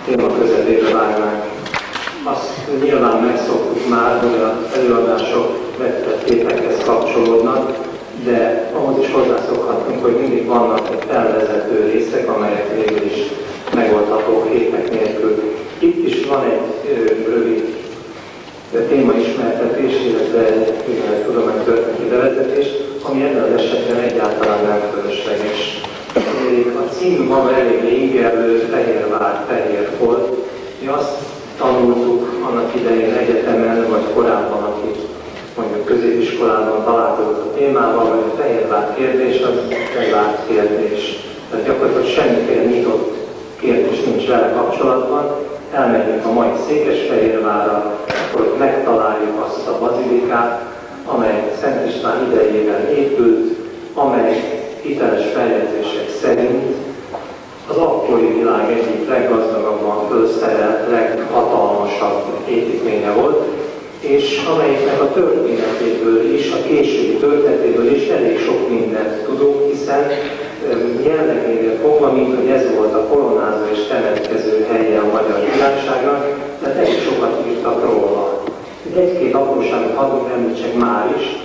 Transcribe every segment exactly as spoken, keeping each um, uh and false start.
téma közepébe vágnánk. Azt nyilván megszoktuk már, hogy az előadások vetett képekhez kapcsolódnak, de ahhoz is hozzászokhatunk, hogy mindig vannak felvezető részek, amelyek végül is megoldhatók képek nélkül. Itt is van egy ö, rövid témaismertetés, illetve egy tudománytörténeti bevezetés, ami ebben az esetben egyáltalán nem fölösleges. A cím maga eléggé ingerlő, Fehérvár, fehér volt. Mi azt tanultuk annak idején egyetemen, vagy korábban, aki mondjuk középiskolában találkozott a témával, hogy a Fehérvár kérdés az bezárt kérdés. Tehát gyakorlatilag semmiféle nyitott kérdés nincs vele kapcsolatban. Elmegyünk a mai Székesfehérvárra, akkor megtaláljuk azt a bazilikát, amely Szent István idejében épült, amely hiteles feljegyzések szerint az akkori világ egyik leggazdagabban felszerelt, leghatalmasabb építménye volt, és amelyiknek a történetéből is, a későbbi történetéből is elég sok mindent tudunk, hiszen jellegénél fogva, mint hogy ez volt a koronázó és temetkező helye a Magyar Királyságnak, tehát elég sokat írtak róla. Egy-két apróságot hadd említsek már is.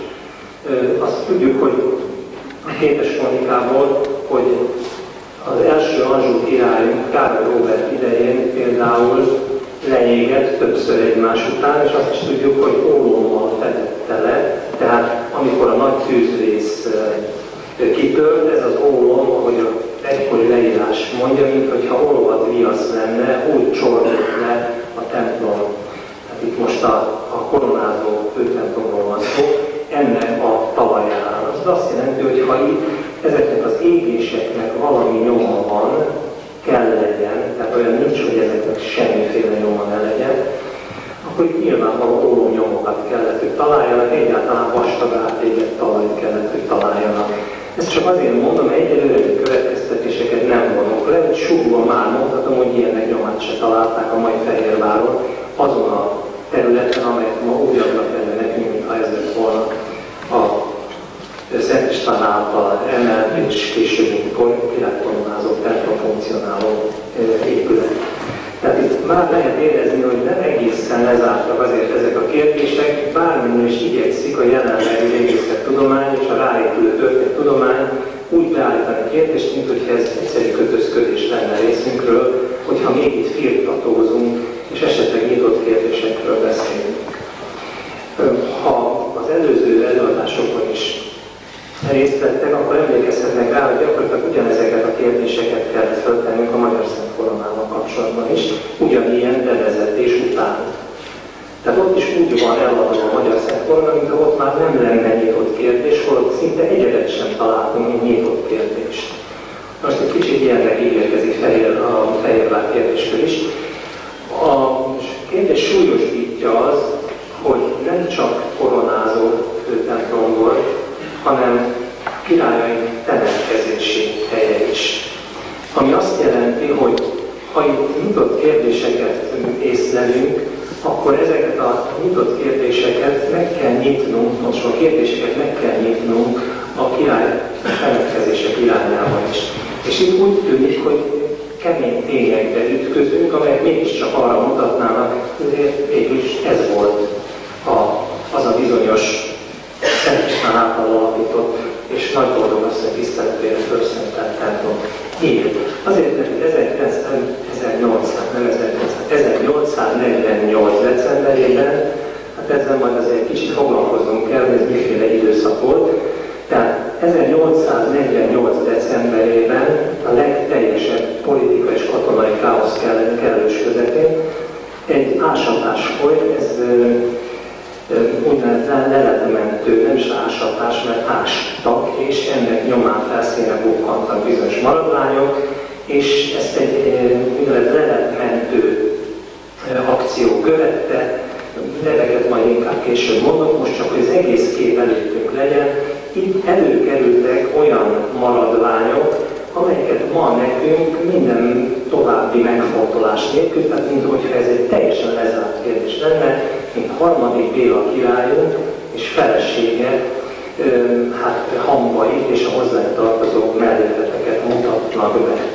Azt tudjuk, hogy a Hétes Kronikából, hogy az első Anjou királyunk, Károly Róbert idején például leégett többször egymás után, és azt is tudjuk, hogy ólommal fedette le, tehát amikor a nagy tűzvész kitört, ez az ólom, ahogy az egykori leírás mondja, mint hogyha olvat viasz lenne, úgy csordult le a templom. Tehát itt most a, a koronázó főtemplomról van szó, ennek a talaján. Az azt jelenti, hogy ha itt ezeknek az égéseknek valami nyoma van, kell legyen, tehát olyan nincs, hogy ezeknek semmiféle nyoma ne legyen, akkor itt nyilvánvaló ólomnyomokat kellett, hogy találjanak, egyáltalán vastag átégett talajt kellett, hogy találjanak. Ezt csak azért mondom, hogy egyelőre következtetéseket nem vonok le, hogy súgóan már mondhatom, hogy ilyennek nyomát se találták a mai Fehérváron, azon a területen, amelyet ma úgy adnak elő nekünk, mintha ez lett volna a Szent István által emelt és később királykoronázó templom funkcionáló épület. Tehát itt már lehet érezni, hogy nem egészen lezártak azért ezek a kérdések, bármilyen is igyekszik a jelenlegi régészettudomány és a ráépülő történettudomány úgy beállítani kérdést, mint hogyha ez egyszerű kötözködés lenne részünkről, hogyha még itt firtatózunk, és esetleg nyitott kérdésekről beszélünk. Ha az előző előadásokban is részt vettek, akkor emlékezhetnek rá, hogy gyakorlatilag ugyanezeket a kérdéseket kellett föltennünk a Magyar Szent Koronával kapcsolatban is, ugyanilyen bevezetés után. Tehát ott is úgy van eladva a Magyar Szent Korona, mint ott már nem lenne nyitott kérdés, holott szinte egyedet sem találtunk, mint nyitott kérdést. Most egy kicsit ilyennek ígérkezik Fehér, a Fehérvár kérdéskör is. A kérdés súlyosbítja az, hogy nem csak koronázó főtemplom volt, hanem királyaink temetkezési helye is. Ami azt jelenti, hogy ha itt nyitott kérdéseket észlelünk, akkor ezeket a nyitott kérdéseket meg kell nyitnunk, most a kérdéseket meg kell nyitnunk a király temetkezések irányába is. És itt úgy tűnik, hogy kemény tényekbe ütközünk, amelyek mégiscsak arra mutatnának, hogy végülis ez volt a, az a bizonyos Szent István által alapított és nagy boldogasszony tiszteletére fölszentelt templom. Miért? Azért, mert ezernyolcszáznegyvennyolc decemberében, hát ezzel majd azért egy kicsit foglalkoznunk kell, hogy ez miféle időszak volt. Tehát ezernyolcszáznegyvennyolc decemberében a legteljesebb politikai és katonai káosz kellős közepén egy ásatás folyt, ez úgynevezett leletementő, nem is ásatás, mert ástak, és ennek nyomán felszínre bukkantak bizonyos maradványok, és ezt egy úgynevezett leletmentő akció követte, neveket majd inkább később mondok, most csak, hogy az egész kép előttünk legyen. Itt előkerültek olyan maradványok, amelyeket ma nekünk minden további megfontolás nélkül, tehát mint hogyha ez egy teljesen lezárt kérdés lenne, mint harmadik Béla királyunk és felesége, hát hambait és a hozzá tartozó mellékleteket mutatnak be.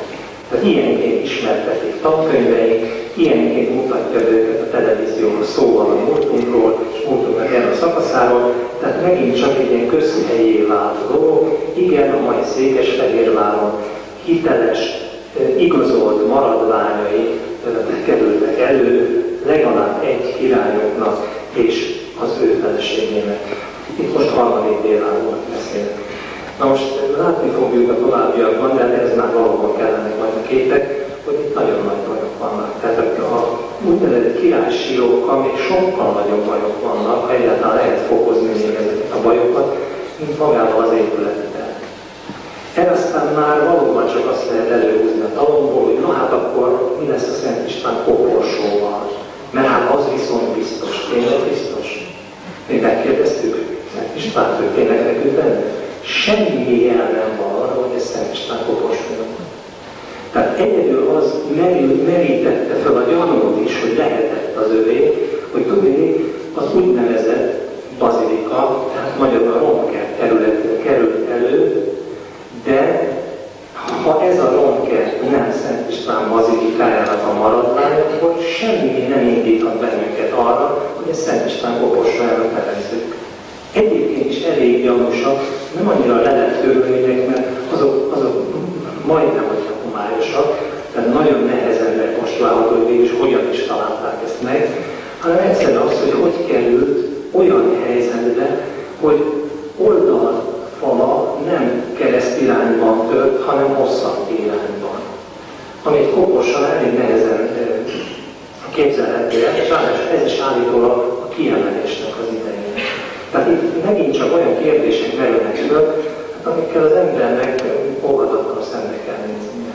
Tehát ilyenként ismertetik tankönyveink, ilyenként mutatja őket a televízióról szóval a múltunkról, és múltunknak erről a szakaszáról, tehát megint csak egy ilyen közhelyé vált dolog. Igen, a mai Székesfehérváron hiteles, igazolt maradványai kerültek elő legalább egy királyoknak és az ő feleségének. Itt most harmadik Béláról beszélek. Na most látni fogjuk a továbbiakban, de ez már valóban kellenek majd a képek, hogy itt nagyon nagy bajok vannak. Tehát a úgynevezett királysírókkal még sokkal nagyobb bajok vannak, ha egyáltalán lehet fokozni még ezeket a bajokat, mint magával az épülettel. Ez aztán már valóban csak azt lehet előhúzni a talomból, hogy na hát akkor mi lesz a Szent István koporsóval. Mert hát az viszont biztos, tényleg biztos. Mi megkérdeztük Szent Istvánt, hogy tényleg nekünk benne. Semmi jel nem van arra, hogy ez Szent István koporsója. Tehát egyedül az merítette fel a gyanút is, hogy lehetett az övé, hogy tudni, az úgynevezett bazilika, tehát magyarul a romkert területén került elő, de ha ez a romkert nem Szent István bazilikájának a maradvány, akkor semmi nem indíthat bennünket arra, hogy ezt Szent István koporsójára nevezzük. Egyébként is elég gyanúsak, nem annyira leletkörülmények, mert azok, azok majdnem, hogy homályosak, tehát nagyon nehezen rekonstruálható, hogy végül is hogyan is találták ezt meg, hanem egyszerűen az, hogy hogy került olyan helyzetbe, hogy oldalfala nem kereszt irányban tört, hanem hosszabb irányban. Ami egy koporsal elég nehezen képzelhető el, és ez is állítólag a kiemelésnek az idején. Tehát itt megint csak olyan kérdések merülnek föl, amikkel az embernek óvatatlan szembe kell néznie.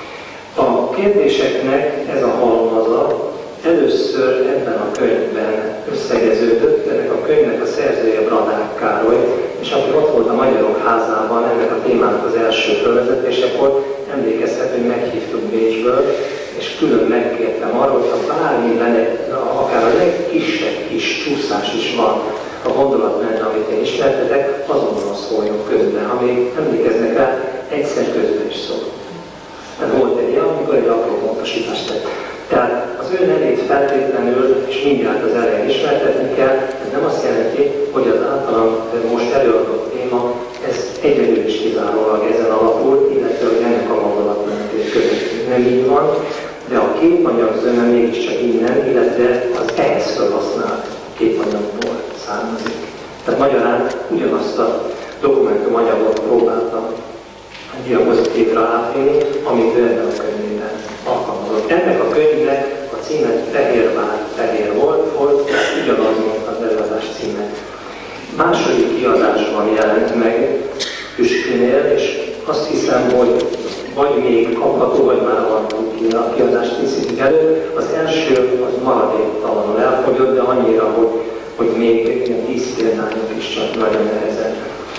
A kérdéseknek ez a halmaza először ebben a könyvben összegeződött, ennek a könyvnek a szerzője Bradák Károly, és aki ott volt a Magyarok Házában ennek a témának az első fölvezetésekor, emlékezhet, hogy meghívtuk Bécsből, és külön megkértem arról, hogy ha bármiben, akár a legkisebb kis csúszás is van a gondolatmenet, amit én ismertetek, azonnal szóljon közben. Ha még emlékeznek rá, egyszer közben is szólt. Tehát volt egy ilyen, amikor egy apró pontosítást tett. Tehát az ő nevét feltétlenül, és mindjárt az elején ismertetni kell, ez nem azt jelenti, hogy az általam most előadott téma, ez egyedül is kizárólag ezen alapul, illetve hogy ennek a gondolatmenetét követjük. Nem így van, de a képanyag zöme mégiscsak innen, illetve az ehhez felhasznált képanyagból származik. Tehát magyarán ugyanazt a dokumentumanyagot próbáltam a diapozitívra átvinni, amit ő ebben a könyvében alkalmazott. Ennek a könyvnek a címe Fehérvár, Fehér volt, volt ugyanaz, mint az előadás címe. Második kiadásban jelent meg Püspinnél, és azt hiszem, hogy vagy még kapható, vagy már van, a kiadást készítik elő. Az első az maradéktalanul elfogyott, de annyira, hogy, hogy még ilyen tíz példányok is csak nagyon nehezen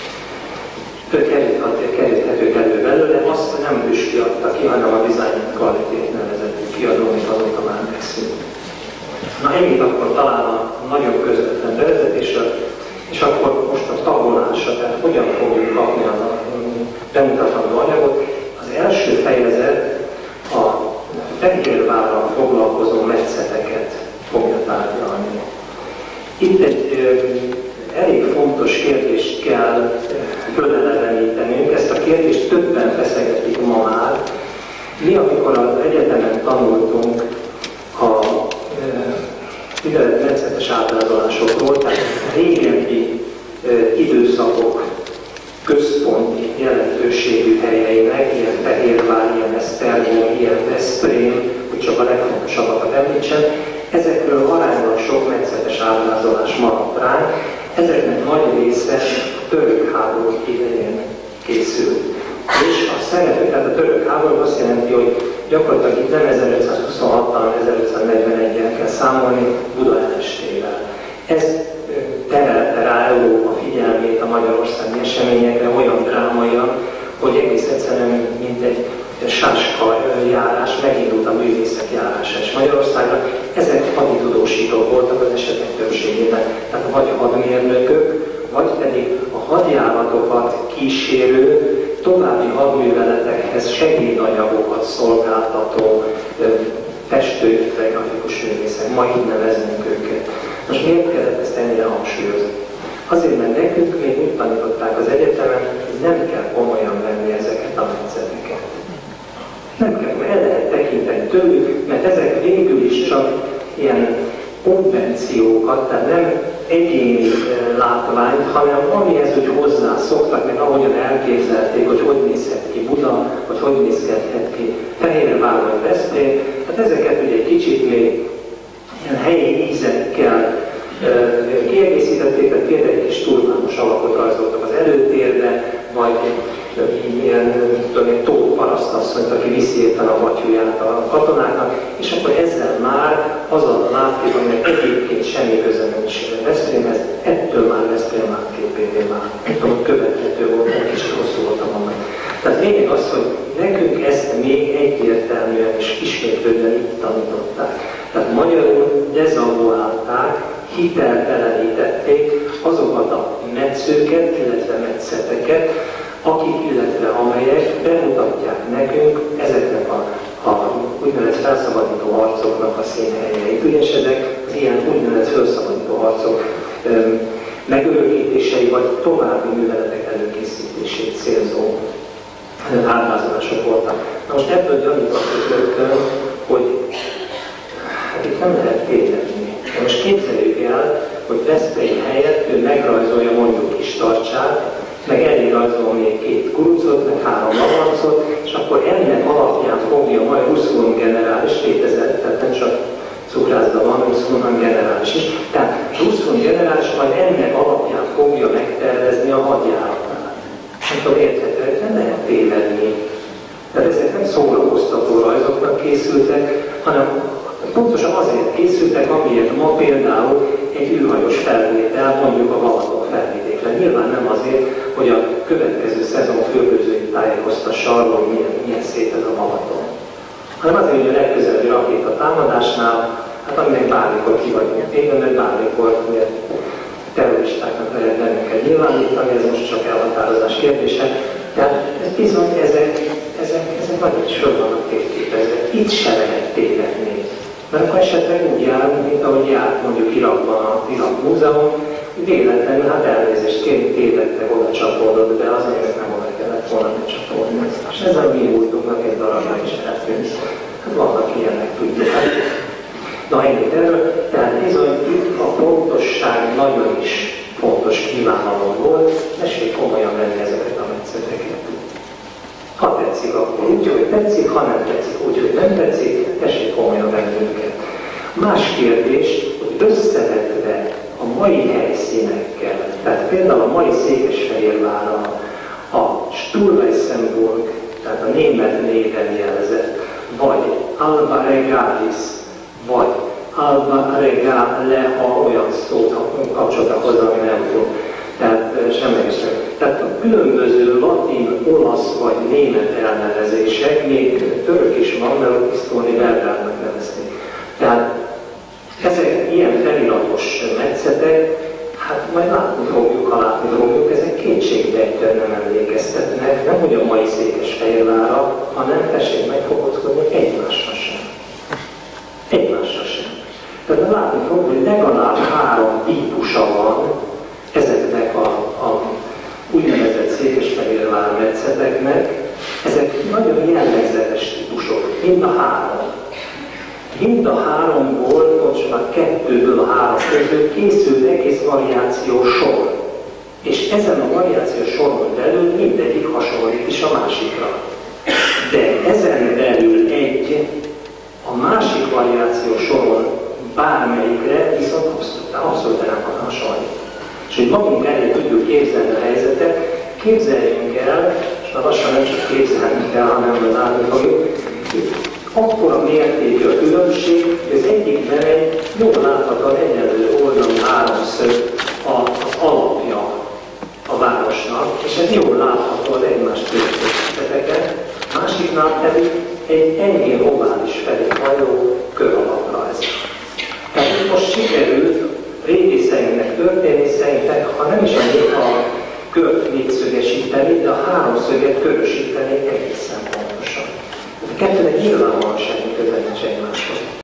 kerülhetők elő belőle. Azt nem Püspi adta ki, hanem a Design Quality nevezetű kiadó, amit azóta már megszűnt. Na ennyit akkor talán a nagyon közvetlen bevezetésről, és akkor most a tagolásra, tehát hogyan fogjuk kapni a bemutatandó anyagot. Az első fejezet a Fehérvárral foglalkozó metszeteket fogja tárgyalni. Itt egy ö, elég fontos kérdést kell fölelevenítenünk, ezt a kérdést többen feszegetik ma már. Mi, amikor az egyetemen tanultunk a úgynevezett metszetes ábrázolásokról, tehát régebbi ö, időszakok központi jelentőségű helyeinek, ilyen Fehérvár, ilyen Esztergom, ilyen Veszprém, hogy csak a legfontosabbakat említsem, ezekről aránylag sok metszetes ábrázolás maradt rá, ezeknek nagy része a török háború idején készült. És a szereplő, tehát a török háború azt jelenti, hogy gyakorlatilag itt nem ezerötszázhuszonhattal, ezerötszáznegyveneggyel kell számolni, Budaestével. Ez terelte rá Európa figyelmét a magyarországi eseményekre olyan drámaian, hogy egész egyszerűen, mint egy sáska járás, megindult a művészek járása is Magyarországra. Ezek haditudósítók voltak az esetek többségében, tehát vagy hadmérnökök, vagy pedig a hadjáratokat kísérő, további hadműveletekhez segédanyagokat szolgáltató festők, grafikus művészek, ma így nevezünk őket. Most miért kellett ezt ennyire hangsúlyozni? Azért, mert nekünk még úgy tanították az egyetemen, hogy nem kell komolyan venni ezeket a metszeteket. Nem kell, mert el lehet tekinteni tőlük, mert ezek végül is csak ilyen konvenciókat, tehát nem egyéni látványt, hanem amihez úgy hozzászoktak, meg ahogyan elképzelték, hogy hogy nézhet ki Buda, vagy hogy nézhet ki Fehérvár vagy Veszprém. Hát ezeket ugye egy kicsit még ilyen helyi ízekkel kiegészítették, tehát például egy kis turmános alakot rajzoltak az előtérbe, vagy ilyen tóparasztasszonyt, aki viszi éppen a batyúját a katonáknak, és akkor ezzel már az a látkép, aminek egyébként semmi köze nincs Veszprémhez, ettől már Veszprém látképévé már. Nem tudom, követhető volt, egy kicsit hosszú volt a mondat. Tehát lényeg az, hogy nekünk ezt még egyértelműen és ismétlődően itt tanították. Tehát magyarul dezavuálták, hiteltelenítették azokat a metszőket, illetve metszeteket, akik, illetve amelyek bemutatják nekünk ezeknek a, a úgynevezett felszabadító harcoknak a színhelyeit. Ugyanis ezek az ilyen úgynevezett felszabadító harcok öm, megörökítései vagy további műveletek előkészítését célzó ábrázolások voltak. Na most ebből gyanítottuk rögtön, hogy hát itt nem lehet tévedni. Most képzeljük el, hogy Veszprém helyett ő megrajzolja mondjuk Kistarcsát, meg elég rajzol még két kurucot, meg három lavancot, és akkor ennek alapján fogja majd Ruszvon generális kétezer, tehát nem csak cukrászda van, Ruszvon, hanem generális is. Tehát Ruszvon generális majd ennek alapján fogja megtervezni a hadjáratát. Nem tudom, érthető, nem lehet tévedni. Tehát ezek nem szórakoztató rajzoknak készültek, hanem pontosan azért készültek, amiért ma például egy űrhajós felvétel, mondjuk a Balaton felvidékre. Nyilván nem azért, hogy a következő szezon főbőzőit tájékoztassa arról, hogy milyen, milyen szép ez a Balaton. Hanem azért, hogy a legközelebbi rakéta támadásnál, hát aminek bármikor ki vagyunk téve, mert bármikor ugye, terroristáknak lehet bennünket nyilvánítani, ez most csak elhatározás kérdése. Tehát ez bizony, ezek, ezek, ezek nagyon is föl vannak térképezve. Itt se lehet tévedni. Mert akkor esetleg úgy járunk, mint ahogy járt mondjuk Irakban a Irak Múzeum, véletlenül, hát elnézést kérni, tévedtek, oda csapódott be, az azért nem oda kellett volna becsapódni. És ez a mi múltunknak egy darabja is eltűnt. Hát vannak ilyenek, tudjuk. Na ennyit erről, tehát bizony itt a pontosság nagyon is fontos kívánalom volt, tessék komolyan venni ezeket a metszeteket. Ha tetszik, akkor úgy, hogy tetszik, ha nem tetszik, úgy, hogy nem tetszik, tessék komolyan venni őket. Más kérdés, hogy összevetve a mai helyszínekkel, tehát például a mai Székesfehérvárral, a Sturmeisenburg, tehát a német néven jelzett, vagy Alba Regalis, vagy Alba Regale, ha olyan szót kapcsoltak hozzá, ami nem tud. Tehát semlegesek. Tehát a különböző latin, olasz vagy német elnevezések, még török is van, mert a Pisztóni Belgrádnak nevezték. Tehát ezek ilyen feliratos metszetek, hát majd látni fogjuk, ha látni fogjuk, ezek kétségbeejtően nem emlékeztetnek, nem hogy a mai Székesfehérvárra, hanem tessék megfokozkodni egymásra sem. Egymásra sem. Tehát látni fogjuk, hogy legalább három típusa van ezeknek a, a úgynevezett Székesfehérvár metszeteknek. Ezek nagyon jellegzetes típusok, mind a három. Mind a háromból, most már kettőből a három közül készült egész variáció sor. És ezen a variáció soron belül mindegyik hasonlít is a másikra. De ezen belül egy, a másik variáció soron bármelyikre viszont abszolút nem hasonlít. És hogy magunk elé tudjuk képzelni a helyzetet, képzeljünk el, és már lassan nem csak képzelni kell, hanem látni fogjuk, akkora mértékű a különbség, hogy az egyikben egy jól láthatóan egyenlő oldalú háromszög az alapja a városnak, és ez jól látható az egymás közösségeket, másiknál pedig egy enyhén ovális felé hajló kör alaprajz. Tehát most sikerült régészeinknek, történészeinknek, ha nem is a kört négyszögesíteni, elég, de a háromszöget körösítenék egészen pontosan. A kettőnek nyilvánvalóan semmi köze nincs egymáshoz.